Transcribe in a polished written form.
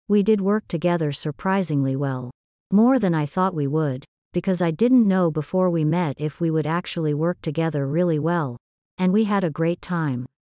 We did work together surprisingly well. More than I thought we would, because I didn't know before we met if we would actually work together really well. And we had a great time.